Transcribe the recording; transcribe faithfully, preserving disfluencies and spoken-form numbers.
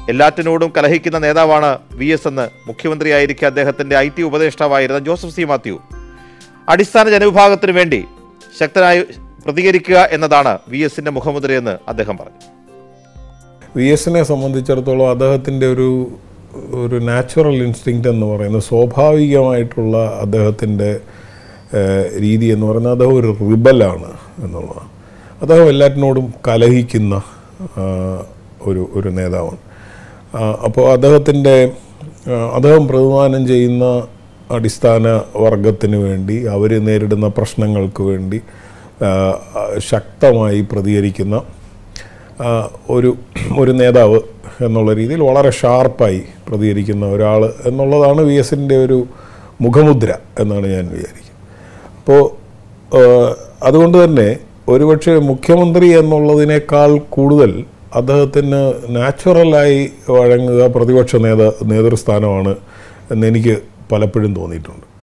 എല്ലാറ്റിനോടും കലഹിക്കുന്ന നേതാവാണ് V S എന്ന് മുഖ്യമന്ത്രിയായിരിക്കെ അദ്ദേഹത്തിന്റെ ഐ ടി ഉപദേഷ്ടാവായിരുന്ന ജോസഫ് സി മാത്യു അടിസ്ഥാന ജനവിഭാഗത്തിന് വേണ്ടി ശക്തനായി പ്രതികരിക്കുക എന്നതാണ് വി എസിന്റെ മുഖമുദ്രയെന്ന് അദ്ദേഹം പറഞ്ഞു. വി എസിനെ സംബന്ധിച്ചിടത്തോളം അദ്ദേഹത്തിൻ്റെ ഒരു ഒരു നാച്ചുറൽ ഇൻസ്റ്റിങ്ക്റ്റ് എന്ന് പറയുന്നത്, സ്വാഭാവികമായിട്ടുള്ള അദ്ദേഹത്തിൻ്റെ രീതി എന്ന് പറയുന്നത് അദ്ദേഹം ഒരു റിബലാണ് എന്നുള്ളതാണ്. അദ്ദേഹം എല്ലാറ്റിനോടും കലഹിക്കുന്ന ഒരു ഒരു നേതാവാണ്. അപ്പോൾ അദ്ദേഹത്തിൻ്റെ അദ്ദേഹം പ്രതിനിധാനം ചെയ്യുന്ന അടിസ്ഥാന വർഗത്തിന് വേണ്ടി, അവർ നേരിടുന്ന പ്രശ്നങ്ങൾക്ക് വേണ്ടി ശക്തമായി പ്രതികരിക്കുന്ന ഒരു ഒരു നേതാവ് എന്നുള്ള രീതിയിൽ വളരെ ഷാർപ്പായി പ്രതികരിക്കുന്ന ഒരാൾ എന്നുള്ളതാണ് വി എസിൻ്റെ ഒരു മുഖമുദ്ര എന്നാണ് ഞാൻ വിചാരിക്കുന്നത്. അപ്പോൾ അതുകൊണ്ട് തന്നെ ഒരുപക്ഷെ മുഖ്യമന്ത്രി എന്നുള്ളതിനേക്കാൾ കൂടുതൽ അദ്ദേഹത്തിന് നാച്ചുറലായി വഴങ്ങുക പ്രതിപക്ഷ നേത നേതൃസ്ഥാനമാണ് എന്നെനിക്ക് പലപ്പോഴും തോന്നിയിട്ടുണ്ട്.